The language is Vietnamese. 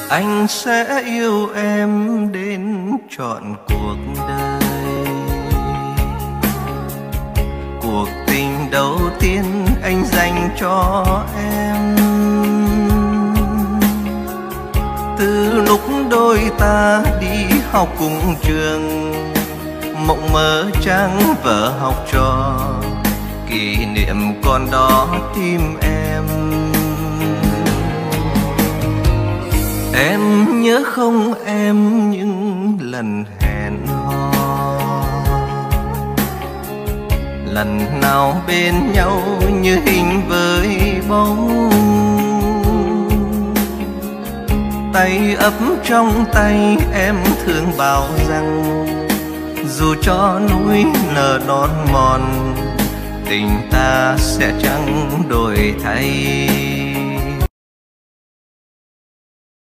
Anh sẽ yêu em đến trọn cuộc đời. Cuộc tình đầu tiên anh dành cho em, từ lúc đôi ta đi học cùng trường, mộng mơ trang vở học trò, kỷ niệm còn đó tim em. Em nhớ không em những lần hẹn hò, lần nào bên nhau như hình với bóng, tay ấp trong tay em thương bảo rằng dù cho núi nở non mòn, tình ta sẽ chẳng đổi thay.